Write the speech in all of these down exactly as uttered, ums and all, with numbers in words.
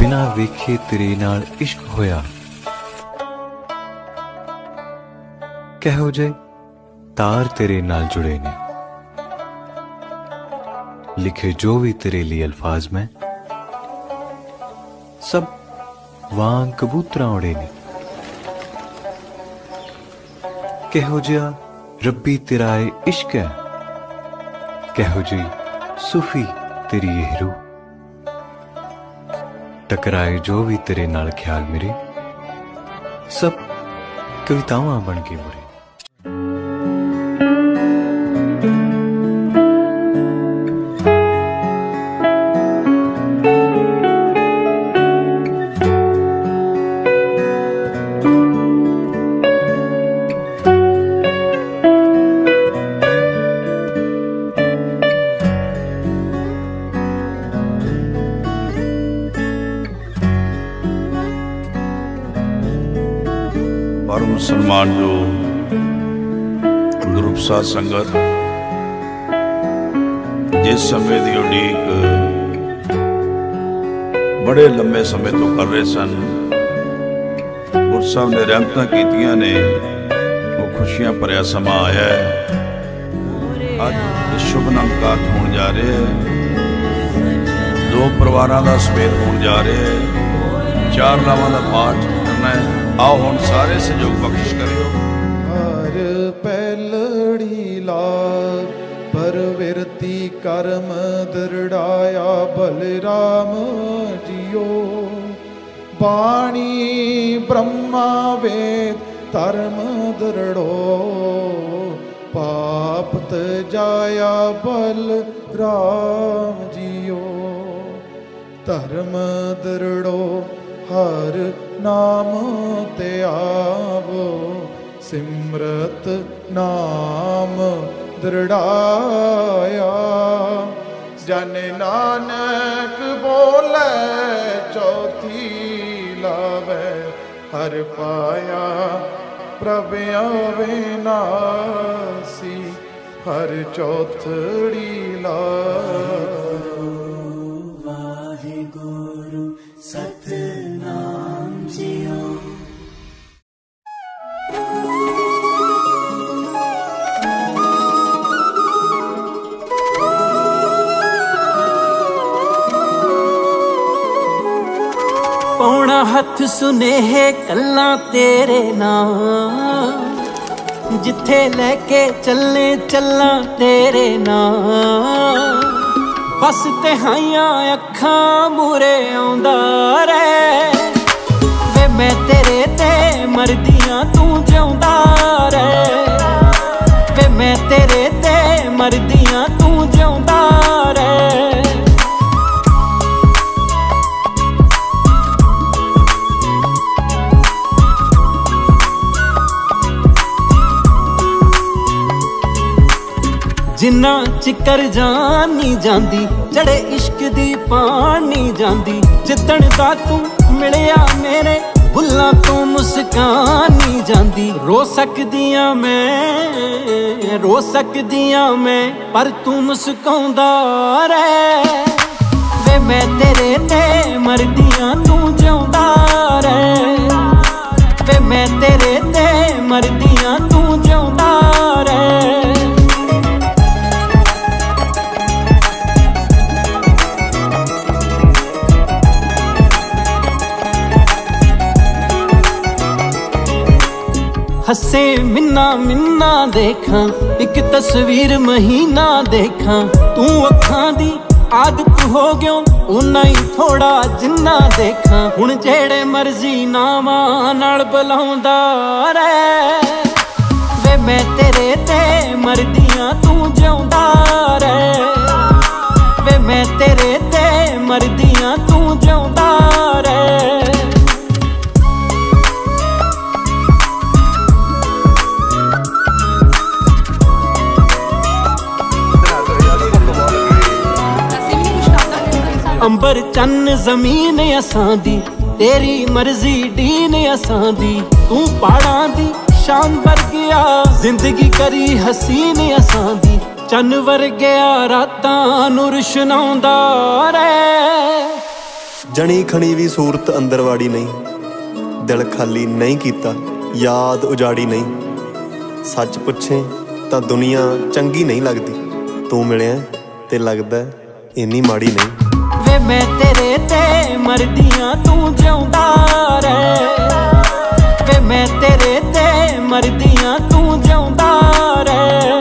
बिना वेखे तेरे नाल इश्क होया, कहो जे तार तेरे नाल जुड़े ने, लिखे जो भी तेरे लिए अल्फाज में सब वांग कबूतरा उड़े ने। कहो जिया रब्बी तेरा ए इश्क है, कहो जी सूफी तेरी ये रूह, टकराए जो भी तेरे नाल ख्याल मेरे, सब कवितावां बन के मुड़े। परम सन्मान जो ग्रुप साध संगत जिस समय की उड़ीक बड़े लंबे समय तो कर रहे सन, गुरु साहब ने रहमतां कीतियां ने, वो खुशियां भरिया समा आया है। अज शुभ नमकात होने जा रहे हैं, दो परिवारों का समेत होने जा रहे हैं, चार लावां का पाठ करना है। आओ हुण सारे सहयोग बख्शिश करियो। हर पैलड़ी लाग परविरती कर्म दृढ़ाया बलराम जियो, बाणी ब्रह्मा वेद धर्म दृढ़ो, पाप तजाया बलराम जियो, धर्म दृढ़ो हर नाम ते आवो, सिमरत नाम दृढ़ाया, जन नानक बोले चौथी लावे, हर पाया प्रभ अविनाशी, हर चौथड़ी लावे। वाहिगुरु सतनाम जियो। पौना हथ सुनेहे कल्ला तेरे नाम, जिथे लेके चलने चलना तेरे नाम, बस तिहाइयां अखां मूरे आउंदा रे, वे मैं तेरे ते मरदियां तू जिउंदा रे, वे मैं तेरे ते मरदियां तू जिउंदा रे। जिन्ना चिकर जान नी जांदी, चढ़े इश्क दी पान नी जांदी, जिद्दण दा तू मिलिया मेरे बुल्लां तो मुस्कान नी जांदी। रो सकदियां मैं रो सकदियां मैं, पर तू मुस्काउंदा रे, वे मैं तेरे ते मरदियां तू जिउंदा रे, वे मैं तेरे ते मरदियां तू जिउंदा रे। हसे मिन्ना मिन्ना देखा, एक तस्वीर महीना देखा, तू अखां दी आदत हो गयो उन्ना ही थोड़ा जिन्ना देखा, हुण जेड़े मर्जी नावां नाल बुलाउंदा रे, वे मैं तेरे ते मरदियां तू जिउंदा रे, वे मैं तेरे ते मरदियां तू जिउंदा रे। अंबर चन्न जमीन असां दी, तेरी मर्जी डीन असां दी, तू पहाड़ां दी शान वर्गिया, जिंदगी करी हसीन असां दी, चन्न वर्गिया रातां नूं रुशनाउंदा रे, जनी खनी भी सूरत अंदर वाड़ी नहीं, दिल खाली नहीं कीता, याद उजाड़ी नहीं। सच पुछे तो दुनिया चंगी नहीं लगती, तू मिलिया ते लगदा इन्नी माड़ी नहीं। वे मैं तेरे ते मरदियां तू जिउंदा रहे, वे मैं तेरे ते मरदियां तू जिउंदा रहे।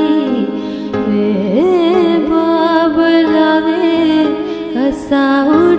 Sao